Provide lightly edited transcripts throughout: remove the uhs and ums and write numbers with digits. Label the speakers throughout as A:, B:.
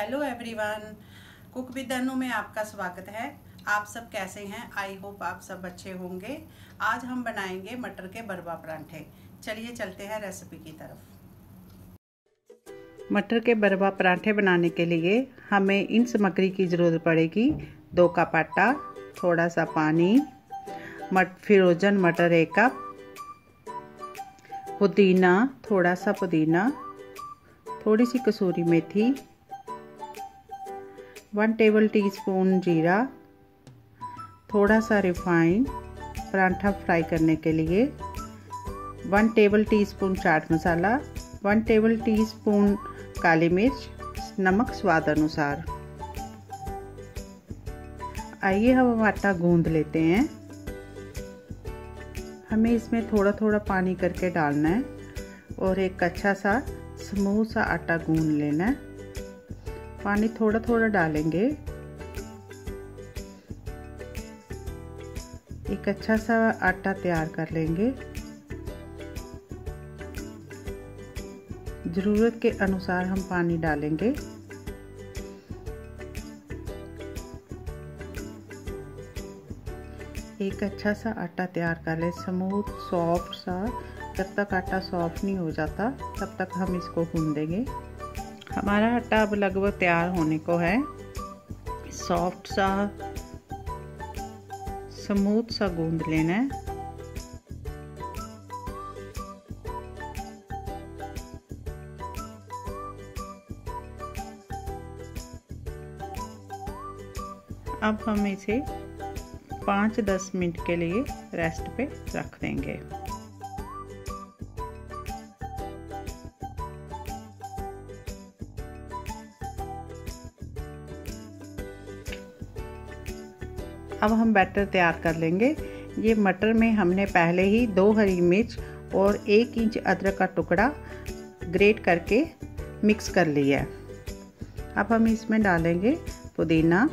A: Hello everyone, cook with Anu में आपका स्वागत है। आप सब कैसे हैं? आई होप आप सब अच्छे होंगे। आज हम बनाएंगे मटर के बरवा परांठे। चलिए चलते हैं रेसिपी की तरफ। मटर के बरवा परांठे बनाने के लिए हमें इन सामग्री की ज़रूरत पड़ेगी। 2 कप आटा, थोड़ा सा पानी, फ्रोजन मटर 1 कप, पुदीना, थोड़ा सा पुदीना, थोड़ी सी कसूरी मेथी, 1 टेबल टीस्पून जीरा, थोड़ा सा रिफाइंड परांठा फ्राई करने के लिए, 1 table teaspoon chaat masala, 1 table teaspoon काली मिर्च, नमक स्वाद अनुसार। आइए हम आटा गूंद लेते हैं। हमें इसमें थोड़ा थोड़ा पानी करके डालना है और एक अच्छा सा स्मूथ सा आटा गूंद लेना है। पानी थोड़ा थोड़ा डालेंगे। एक अच्छा सा आटा तैयार कर लेंगे। ज़रूरत के अनुसार हम पानी डालेंगे। एक अच्छा सा आटा तैयार कर लें, स्मूथ सॉफ्ट सा। जब तक आटा सॉफ्ट नहीं हो जाता तब तक हम इसको गूंदेंगे। हमारा आटा अब लगभग तैयार होने को है। सॉफ्ट सा स्मूथ सा गूंद लेना है। अब हम इसे 5-10 मिनट के लिए रेस्ट पे रख देंगे। अब हम बैटर तैयार कर लेंगे। ये मटर में हमने पहले ही 2 हरी मिर्च और 1 इंच अदरक का टुकड़ा ग्रेट करके मिक्स कर लिया है। अब हम इसमें डालेंगे पुदीना,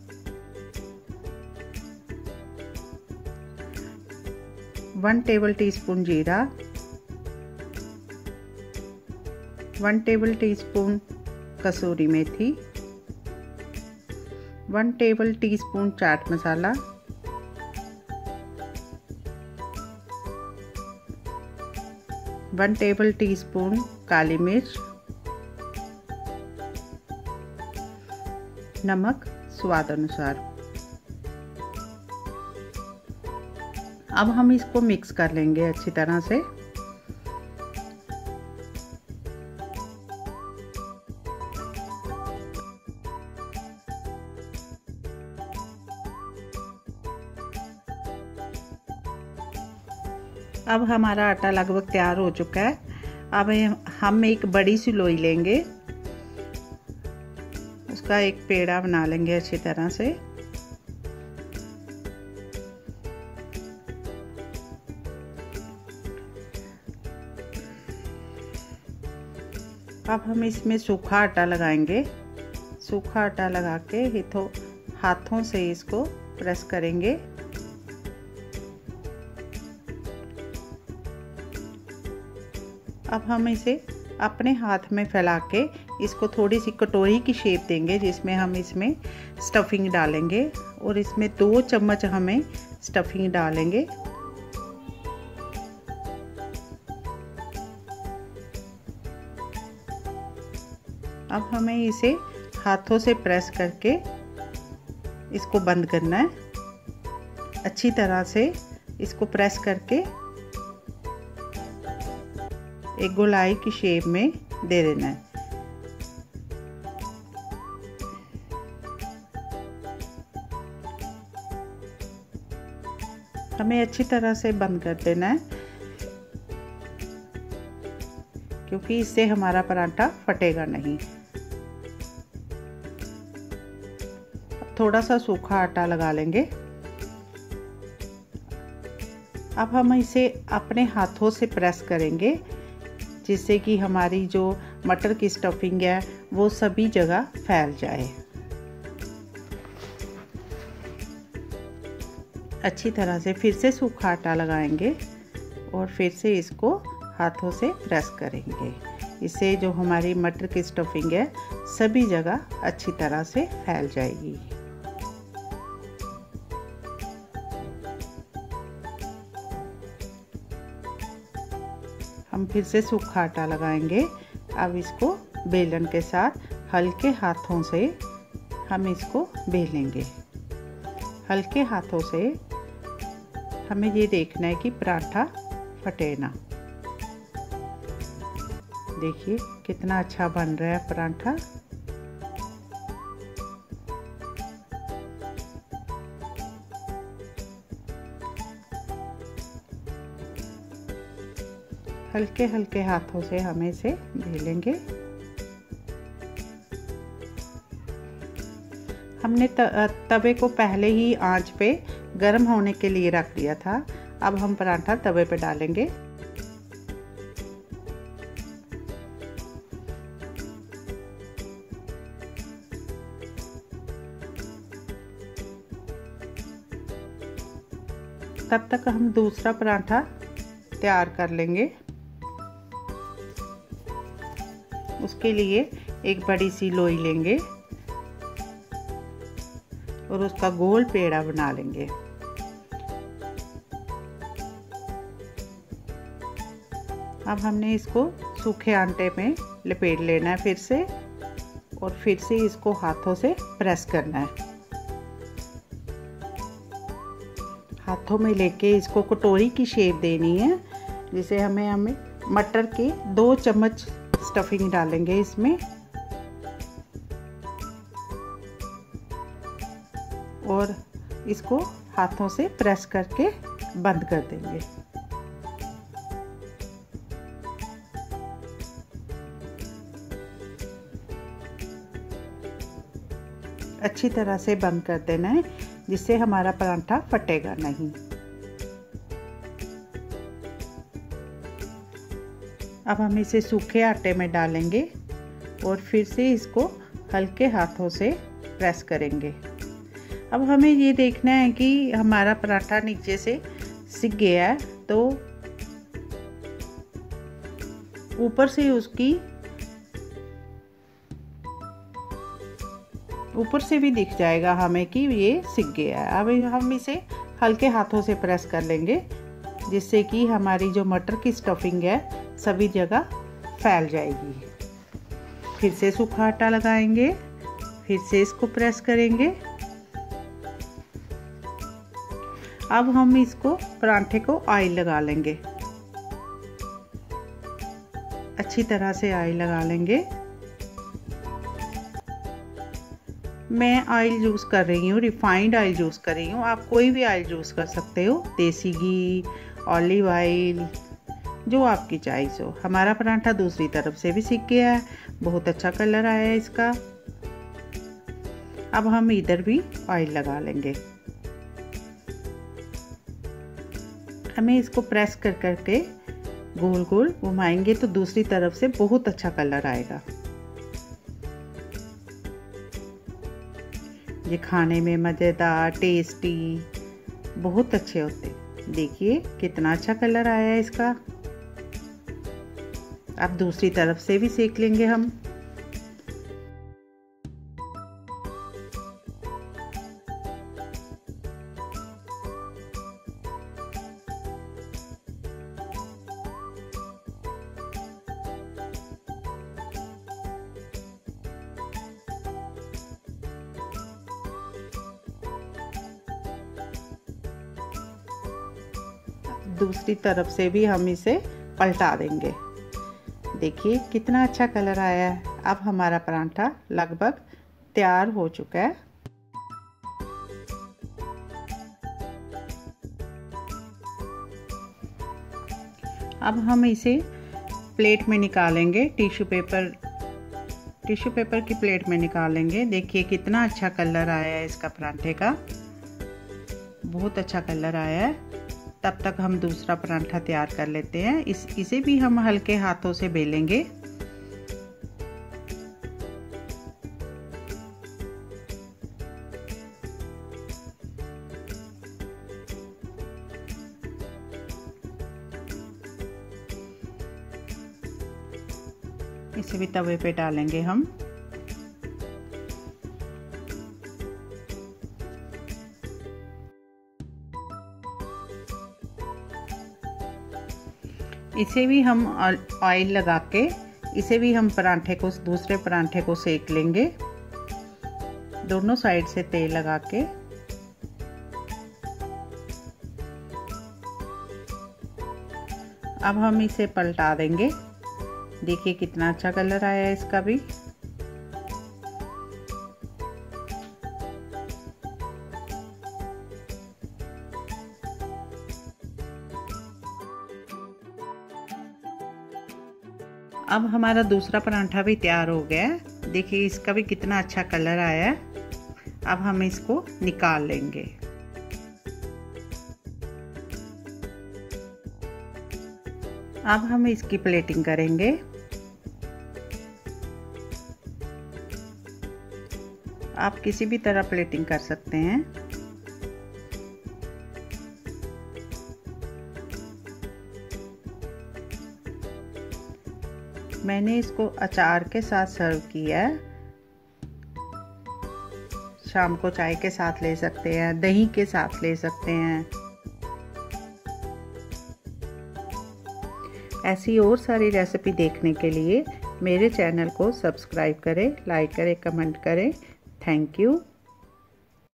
A: वन टेबल टीस्पून जीरा, 1 टेबल टीस्पून कसूरी मेथी, 1 table teaspoon chaat masala, 1 table teaspoon काली मिर्च, नमक स्वाद अनुसार। अब हम इसको मिक्स कर लेंगे अच्छी तरह से। अब हमारा आटा लगभग तैयार हो चुका है। अब हम एक बड़ी सी लोई लेंगे, उसका एक पेड़ा बना लेंगे अच्छी तरह से। अब हम इसमें सूखा आटा लगाएंगे। सूखा आटा लगा के हाथों से इसको प्रेस करेंगे। अब हम इसे अपने हाथ में फैला के इसको थोड़ी सी कटोरी की शेप देंगे, जिसमें हम इसमें स्टफिंग डालेंगे और इसमें 2 चम्मच हमें स्टफिंग डालेंगे। अब हमें इसे हाथों से प्रेस करके इसको बंद करना है। अच्छी तरह से इसको प्रेस करके एक गोलाई की शेप में दे देना है। हमें अच्छी तरह से बंद कर देना है, क्योंकि इससे हमारा परांठा फटेगा नहीं। थोड़ा सा सूखा आटा लगा लेंगे। अब हम इसे अपने हाथों से प्रेस करेंगे, जिससे कि हमारी जो मटर की स्टफिंग है वो सभी जगह फैल जाए। अच्छी तरह से फिर से सूखा आटा लगाएंगे और फिर से इसको हाथों से प्रेस करेंगे। इससे जो हमारी मटर की स्टफिंग है सभी जगह अच्छी तरह से फैल जाएगी। हम फिर से सूखा आटा लगाएंगे। अब इसको बेलन के साथ हल्के हाथों से हम इसको बेलेंगे। हल्के हाथों से हमें ये देखना है कि पराठा फटे ना। देखिए कितना अच्छा बन रहा है पराठा। हल्के हल्के हाथों से हम इसे बेलेंगे। हमने तवे को पहले ही आंच पे गर्म होने के लिए रख दिया था। अब हम पराठा तवे पे डालेंगे। तब तक हम दूसरा पराठा तैयार कर लेंगे। उसके लिए एक बड़ी सी लोई लेंगे और उसका गोल पेड़ा बना लेंगे। अब हमने इसको सूखे आटे में लपेट लेना है फिर से, और फिर से इसको हाथों से प्रेस करना है। हाथों में लेके इसको कटोरी की शेप देनी है, जिसे हमें मटर के 2 चम्मच स्टफिंग डालेंगे इसमें, और इसको हाथों से प्रेस करके बंद कर देंगे। अच्छी तरह से बंद कर देना है, जिससे हमारा पराठा फटेगा नहीं। अब हम इसे सूखे आटे में डालेंगे और फिर से इसको हल्के हाथों से प्रेस करेंगे। अब हमें ये देखना है कि हमारा पराठा नीचे से सिक गया है, तो ऊपर से ऊपर से भी दिख जाएगा हमें कि ये सिक गया है। अब हम इसे हल्के हाथों से प्रेस कर लेंगे, जिससे कि हमारी जो मटर की स्टफिंग है सभी जगह फैल जाएगी। फिर से सूखा आटा लगाएंगे, फिर से इसको प्रेस करेंगे। अब हम इसको पराठे को ऑयल लगा लेंगे। अच्छी तरह से ऑयल लगा लेंगे। मैं ऑयल यूज़ कर रही हूँ, रिफाइंड ऑयल यूज़ कर रही हूँ। आप कोई भी ऑयल यूज़ कर सकते हो, देसी घी, ऑलिव ऑयल, जो आपकी चॉइस हो। हमारा पराठा दूसरी तरफ से भी सिक गया है, बहुत अच्छा कलर आया है इसका। अब हम इधर भी ऑयल लगा लेंगे। हमें इसको प्रेस कर करके गोल गोल घुमाएंगे तो दूसरी तरफ से बहुत अच्छा कलर आएगा। ये खाने में मज़ेदार, टेस्टी, बहुत अच्छे होते। देखिए कितना अच्छा कलर आया है इसका। अब दूसरी तरफ से भी सेक लेंगे हम। दूसरी तरफ से भी हम इसे पलटा देंगे। देखिए कितना अच्छा कलर आया है। अब हमारा पराठा लगभग तैयार हो चुका है। अब हम इसे प्लेट में निकालेंगे, टिश्यू पेपर की प्लेट में निकालेंगे। देखिए कितना अच्छा कलर आया है इसका पराठे का, बहुत अच्छा कलर आया है। तब तक हम दूसरा पराठा तैयार कर लेते हैं। इसे भी हम हल्के हाथों से बेलेंगे। इसे भी तवे पे डालेंगे हम। इसे भी हम ऑयल लगा के इसे भी हम परांठे को, दूसरे परांठे को सेक लेंगे, दोनों साइड से तेल लगा के। अब हम इसे पलटा देंगे। देखिए कितना अच्छा कलर आया है इसका भी। अब हमारा दूसरा परांठा भी तैयार हो गया है। देखिए इसका भी कितना अच्छा कलर आया है। अब हम इसको निकाल लेंगे। अब हम इसकी प्लेटिंग करेंगे। आप किसी भी तरह प्लेटिंग कर सकते हैं। मैंने इसको अचार के साथ सर्व किया है। शाम को चाय के साथ ले सकते हैं, दही के साथ ले सकते हैं। ऐसी और सारी रेसिपी देखने के लिए मेरे चैनल को सब्सक्राइब करें, लाइक करें, कमेंट करें। Thank you.